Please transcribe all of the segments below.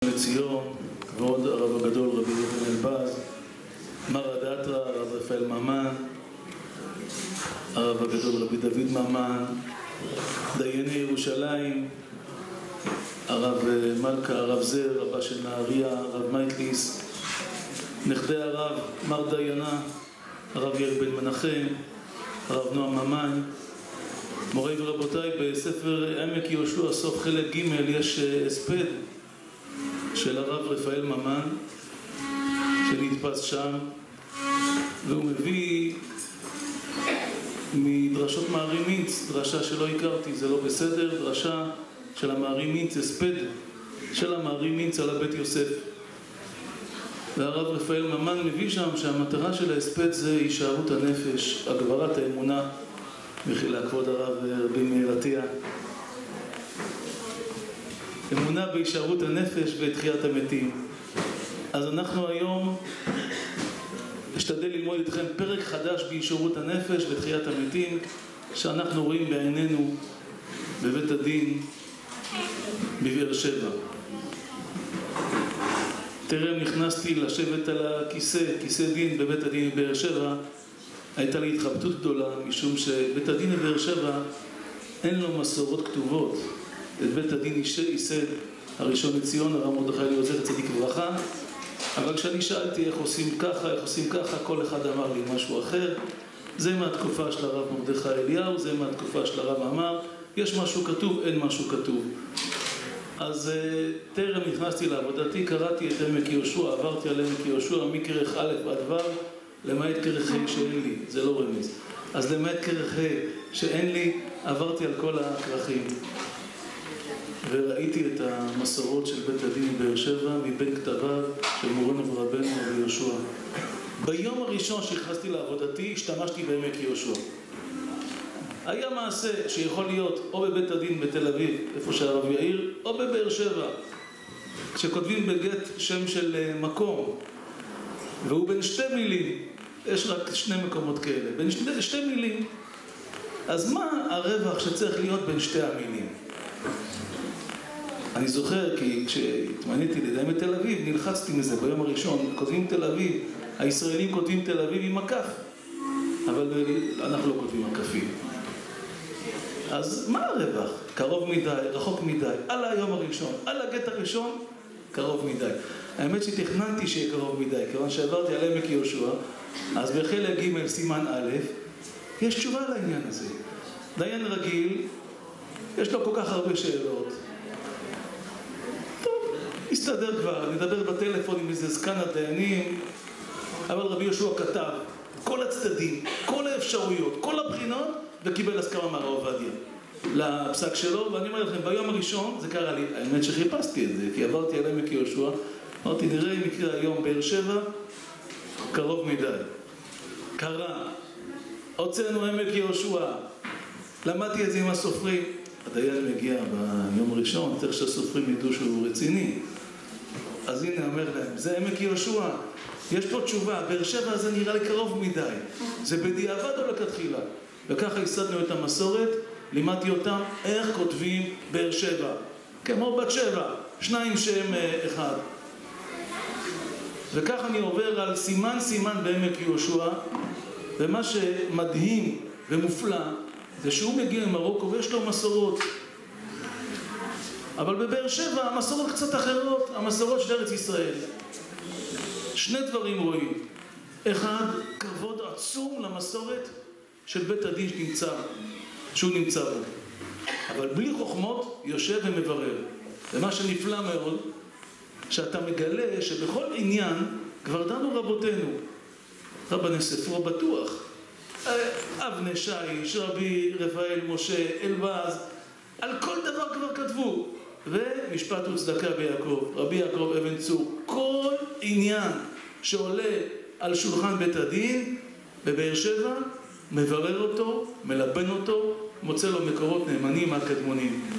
לציון, כבוד הרב הגדול רבי יוחנן אלבז, מר הדאטרא, הרב רפאל ממן, הרב הגדול רבי דוד ממן, דייני ירושלים, הרב מלכה, הרב זר, רבה של נהריה, הרב מייטליס, נכדי הרב מר דיינה, הרב יאיר בן מנחם, הרב נועם ממן. מורי ורבותיי, בספר עמק יהושע סוף חלק ג' יש הספד של הרב רפאל ממן שנתפס שם, והוא מביא מדרשות מערי מינץ, דרשה שלא הכרתי, זה לא בסדר, דרשה של המערי מינץ, הספד של המערי מינץ על הבית יוסף. והרב רפאל ממן מביא שם שהמטרה של ההספד זה הישארות הנפש, הגברת האמונה. מחילה כבוד הרב רבי מאיר עטיה. אמונה בהישארות הנפש ותחיית המתים. אז אנחנו היום נשתדל ללמוד איתכם פרק חדש בהישארות הנפש ותחיית המתים, שאנחנו רואים בעינינו בבית הדין בבאר שבע. טרם נכנסתי לשבת על כיסא דין בבית הדין בבאר שבע, הייתה לי התחבטות גדולה, משום שבית הדין בבאר שבע אין לו מסורות כתובות. את בית הדין ייסד הראשון לציון, הרב מרדכי אליעזר צדיק לברכה, אבל כשאני שאלתי איך עושים ככה, כל אחד אמר לי משהו אחר. זה מהתקופה של הרב מרדכי אליהו, זה מהתקופה של הרב אמר, יש משהו כתוב, אין משהו כתוב. אז טרם נכנסתי לעבודתי, קראתי את עמק יהושע, עברתי על עמק יהושע מכרך א' ועד ו', למעט כרך ה' שאין לי, זה לא רמז. אז למעט כרך ה' שאין לי, עברתי על כל הכרכים. וראיתי את המסורות של בית הדין בבאר שבע מבין כתביו של מורנו ורבנו רבי יהושע. ביום הראשון שהכנסתי לעבודתי, השתמשתי בעמק יהושע. היה מעשה שיכול להיות או בבית הדין בתל אביב, איפה שהרב יאיר, או בבאר שבע. כשכותבים בגט שם של מקום, והוא בין שתי מילים, יש רק שני מקומות כאלה, בין שתי מילים, אז מה הרווח שצריך להיות בין שתי המילים? אני זוכר כי כשהתמניתי לדיים בתל אביב, נלחצתי מזה ביום הראשון, כותבים תל אביב, הישראלים כותבים תל אביב עם מקף, אבל אנחנו לא כותבים מקפים. אז מה הרווח? קרוב מדי, רחוק מדי, על היום הראשון, על הגט הראשון, קרוב מדי. האמת שתכננתי שיהיה קרוב מדי, כיוון שעברתי על עמק יהושע, אז בחלק ג' סימן א', יש תשובה לעניין הזה. דיין רגיל, יש לו כל כך הרבה שאלות. טוב, הסתדר כבר, נדבר בטלפון עם איזה זקן הדיינים, אבל רבי יהושע כתב כל הצדדים, כל האפשרויות, כל הבחינות, וקיבל הסכמה מהרב עובדיה לפסק שלו. ואני אומר לכם, ביום הראשון זה קרה לי, האמת שחיפשתי את זה, כי עברתי על עמק יהושע, אמרתי, נראה אם יקרה היום באר שבע, קרוב מדי. קרה, הוצאנו עמק יהושע, למדתי את זה עם הסופרים. הדיין מגיע ביום הראשון, צריך שהסופרים ידעו שהוא רציני. אז הנה אומר להם, זה עמק יהושע, יש פה תשובה, באר שבע זה נראה לי קרוב מדי, זה בדיעבד או לכתחילה? וככה הסדנו את המסורת, לימדתי אותם איך כותבים באר שבע, כמו בת שבע, שניים שם אחד. וכך אני עובר על סימן בעמק יהושע, ומה שמדהים ומופלא זה שהוא מגיע ממרוקו ויש לו מסורות. אבל בבאר שבע המסורות קצת אחרות, המסורות של ארץ ישראל. שני דברים רואים. אחד, כבוד עצום למסורת של בית הדין שהוא נמצא בו. אבל בלי חוכמות יושב ומברר. ומה שנפלא מאוד, שאתה מגלה שבכל עניין כבר דנו רבותינו, רבני ספרו בטוח, אבני שיש, רבי רפאל משה אלבז, על כל דבר כבר כתבו. ומשפט וצדקה ביעקב, רבי יעקב אבן צור, כל עניין שעולה על שולחן בית הדין בבאר שבע, מברר אותו, מלבן אותו, מוצא לו מקורות נאמנים הקדמונים.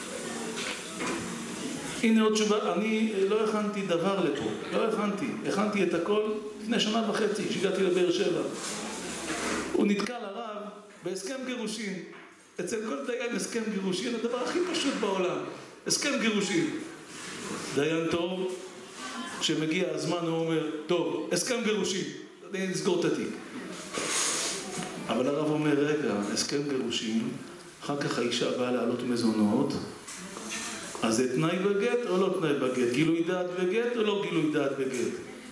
הנה עוד תשובה, אני לא הכנתי דבר לפה, הכנתי את הכל לפני שנה וחצי, כשהגעתי לבאר שבע. הוא נתקע לרב בהסכם גירושין. אצל כל דיין הסכם גירושין, הדבר הכי פשוט בעולם, הסכם גירושין. דיין טוב, כשמגיע הזמן הוא אומר, טוב, הסכם גירושים, נסגור את התיק. אבל הרב אומר, רגע, הסכם גירושים, אחר כך האישה באה לעלות מזונות, אז זה תנאי בגט או לא תנאי בגט? גילוי דעת בגט או לא גילוי דעת בגט?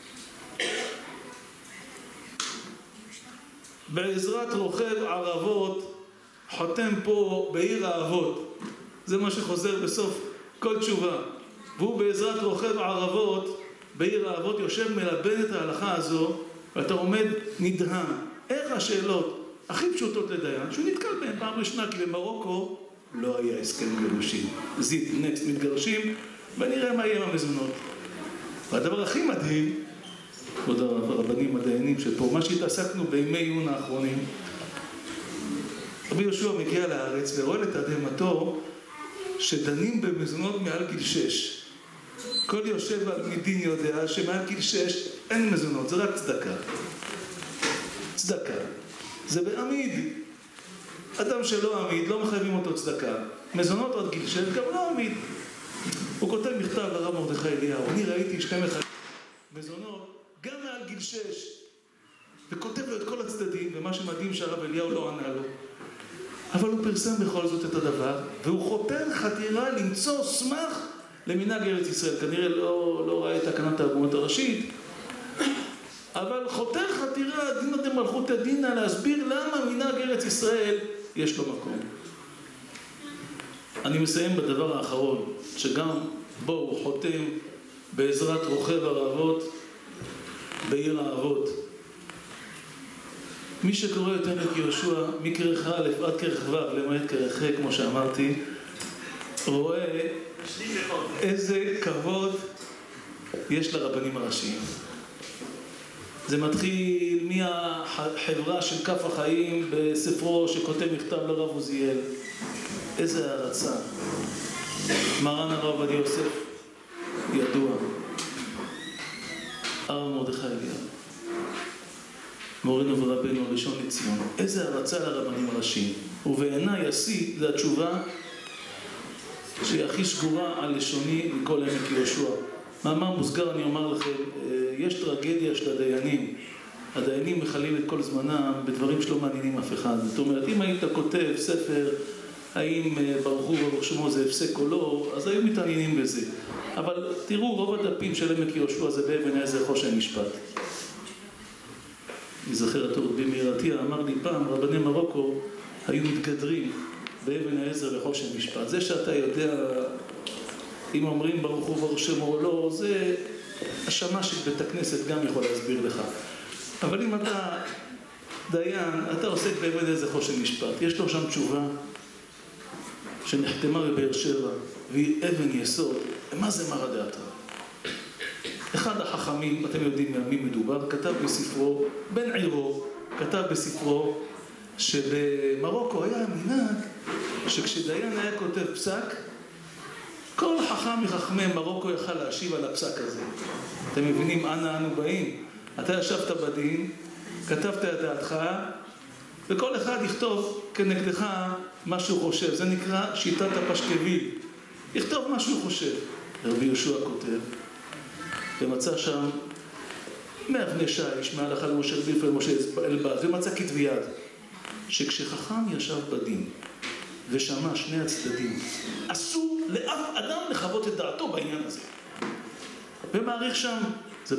בעזרת רוכב ערבות, חותם פה בעיר האבות. זה מה שחוזר בסוף כל תשובה. והוא בעזרת רוכב ערבות, בעיר האבות יושב מלבן את ההלכה הזו, ואתה עומד נדהם. איך השאלות הכי פשוטות לדיין, שהוא נתקל בהן פעם ראשונה, כי במרוקו לא היה הסכם גירושים. זית, נקסט, מתגרשים, ונראה מה יהיה עם המזונות. והדבר הכי מדהים, כבוד הרבנים הדיינים שפה, מה שהתעסקנו בימי עיון האחרונים, רבי יהושע מגיע לארץ ורואה לתדהמתו שדנים במזונות מעל גיל 6. כל יושב על מדין יודע שמעל גיל 6 אין מזונות, זה רק צדקה. צדקה. זה בעמיד. אדם שלא עמיד, לא מחייבים אותו צדקה. מזונות עד גיל 6, גם לא עמיד. הוא כותב מכתב לרב מרדכי אליהו, אני ראיתי שתי מזונות גם מעל גיל 6, וכותב לו את כל הצדדים, ומה שמדהים שהרב אליהו לא ענה לו. אבל הוא פרסם בכל זאת את הדבר, והוא חותר חתירה למצוא סמך למנהג ארץ ישראל. כנראה לא ראה את תקנת הרבנות הראשית, אבל חותר חתירה, דינא דמלכותא דינא, להסביר למה מנהג ארץ ישראל יש לו מקום. אני מסיים בדבר האחרון, שגם בו הוא חותם בעזרת רוכב ערבות בעיר האבות. מי שקורא יותר את יהושע מכרך א' עד כרך ו' למעט כרך ח', כמו שאמרתי, רואה איזה כבוד יש לרבנים הראשיים. זה מתחיל מהחברה של כף החיים בספרו שכותב מכתב לרב עוזיאל. איזה הערצה. מרן הרב עובדיה יוסף, ידוע. הרב מרדכי אליהו, מורנו ורבנו הראשון לציון. איזה הערצה לרבנים הראשיים. ובעיניי השיא זה התשובה שהיא הכי שגורה על לשוני מכל עמק יהושע. מאמר מוסגר אני אומר לכם, יש טרגדיה של הדיינים. הדיינים מחלים את כל זמנם בדברים שלא מעניינים אף אחד. זאת אומרת, אם היית כותב ספר, האם ברוך הוא וברוך שמו זה הפסק או לא, אז היו מתעניינים בזה. אבל תראו, רוב הדפים של עמק יהושע זה באבן העזר חושן משפט. אני זוכר את רבי מאיר עטיה, אמר לי פעם, רבני מרוקו היו מתגדרים באבן העזר לחושן משפט. זה שאתה יודע אם אומרים ברוך הוא וברוך שמו או לא, זה השמש של בית הכנסת גם יכול להסביר לך. אבל אם אתה דיין, אתה עוסק באבן העזר חושן משפט. יש לו שם תשובה שנחתמה בבאר שבע, והיא אבן יסוד. מה זה מרא דאתרא? אחד החכמים, אתם יודעים מי מדובר, כתב בספרו, בן עירו, כתב בספרו שבמרוקו היה מנהג שכשדיין היה כותב פסק, כל חכם מחכמי מרוקו יכל להשיב על הפסק הזה. אתם מבינים אנה אנו באים? אתה ישבת בדין, כתבת את דעתך, וכל אחד יכתוב כנגדך מה שהוא חושב. זה נקרא שיטת הפשקוויל. יכתוב מה שהוא חושב. רבי יהושע כותב, ומצא שם מאבני שיש, מהלכה למשה רביף ולמשה אלבז, ומצא כתבי יד, שכשחכם ישב בדין ושמע שני הצדדים, אסור לאף אדם לחוות את דעתו בעניין הזה. ומעריך שם, זה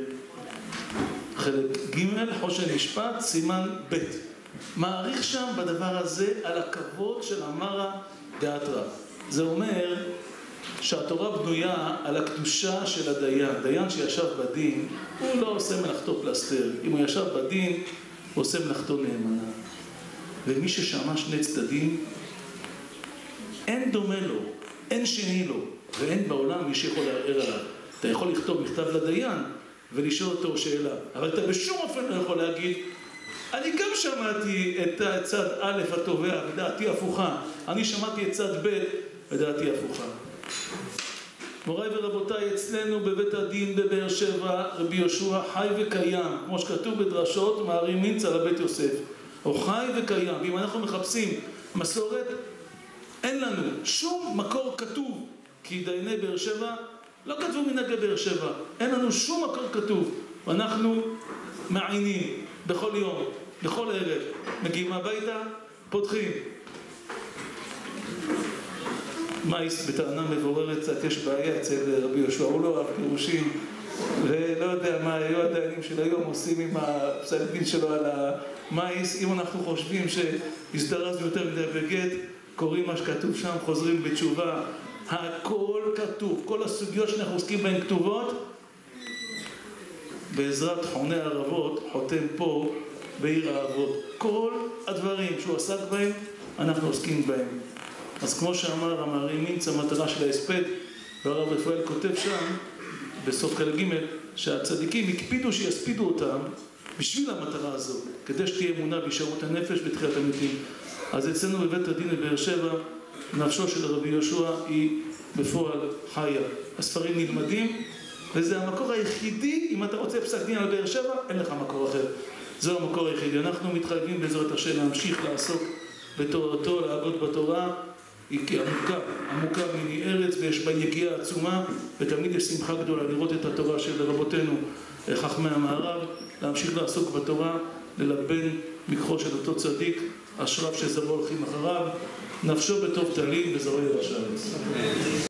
בחלק ג' חושן משפט, סימן ב', מעריך שם בדבר הזה על הכבוד של המרא דאתרא. זה אומר שהתורה בנויה על הקדושה של הדיין. דיין שישב בדין, הוא לא עושה מלאכתו פלסטר. אם הוא ישב בדין, הוא עושה מלאכתו נאמנה. ומי ששמע שני צדדים, אין דומה לו, אין שני לו, ואין בעולם מי שיכול לערער עליו. אתה יכול לכתוב מכתב לדיין ולשאול אותו שאלה, אבל אתה בשום אופן לא יכול להגיד, אני גם שמעתי את צד א' התובע, ודעתי הפוכה. אני שמעתי את צד ב', ודעתי הפוכה. מוריי ורבותיי, אצלנו בבית הדין בבאר שבע, רבי יהושע חי וקיים, כמו שכתוב בדרשות מערים מינצה לבית יוסף. הוא חי וקיים, ואם אנחנו מחפשים מסורת, אין לנו שום מקור כתוב, כי דייני באר שבע לא כתבו מנהגי באר שבע, אין לנו שום מקור כתוב, ואנחנו מעיינים בכל יום, בכל ערב, מגיעים הביתה, פותחים. מייס בטענה מבוררת קצת, יש בעיה אצל רבי יהושע, הוא לא אהב גירושים, ולא יודע מה היו הדיינים של היום עושים עם הפסק דין שלו על המייס. אם אנחנו חושבים שהזדרזנו יותר מדי בגט, קוראים מה שכתוב שם, חוזרים בתשובה, הכל כתוב, כל הסוגיות שאנחנו עוסקים בהן כתובות, בעזרת חוני הערבות, חותם פה בעיר האבות. כל הדברים שהוא עסק בהם, אנחנו עוסקים בהם. אז כמו שאמר המהרי מינץ, המטרה של ההספד, והרב רפאל כותב שם, בסוף חלק ג', שהצדיקים הקפידו שיספידו אותם בשביל המטרה הזו, כדי שתהיה אמונה בישרות הנפש בתחיית המתים. אז אצלנו בבית הדין בבאר שבע, נפשו של רבי יהושע היא בפועל חיה. הספרים נלמדים, וזה המקור היחידי, אם אתה רוצה פסק דין על באר שבע, אין לך מקור אחר. זהו המקור היחידי. אנחנו מתחייבים בעזרת השם להמשיך לעסוק בתורתו, להגות בתורה, היא עמוקה מני ארץ, ויש בה יגיעה עצומה, ותמיד יש שמחה גדולה לראות את התורה של רבותינו, חכמי המערב, להמשיך לעסוק בתורה, ללבן מקחו של אותו צדיק, אשריו שזרעו הולכים אחריו, נפשו בטוב תלים וזרעו ירש הארץ.